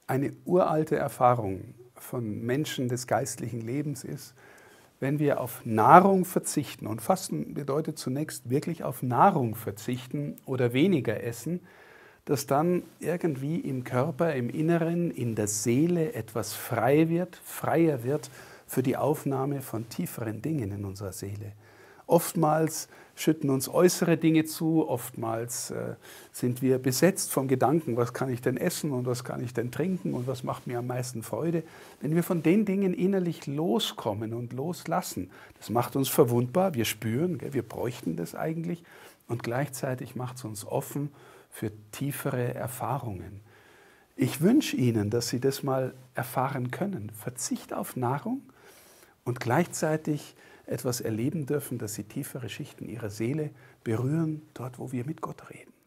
Eine uralte Erfahrung von Menschen des geistlichen Lebens ist, wenn wir auf Nahrung verzichten, und Fasten bedeutet zunächst wirklich auf Nahrung verzichten oder weniger essen, dass dann irgendwie im Körper, im Inneren, in der Seele etwas frei wird, freier wird für die Aufnahme von tieferen Dingen in unserer Seele. Oftmals schütten uns äußere Dinge zu, oftmals sind wir besetzt vom Gedanken, was kann ich denn essen und was kann ich denn trinken und was macht mir am meisten Freude. Wenn wir von den Dingen innerlich loskommen und loslassen, das macht uns verwundbar, wir spüren, wir bräuchten das eigentlich, und gleichzeitig macht es uns offen für tiefere Erfahrungen. Ich wünsche Ihnen, dass Sie das mal erfahren können. Verzicht auf Nahrung und gleichzeitig etwas erleben dürfen, dass Sie tiefere Schichten Ihrer Seele berühren, dort wo wir mit Gott reden.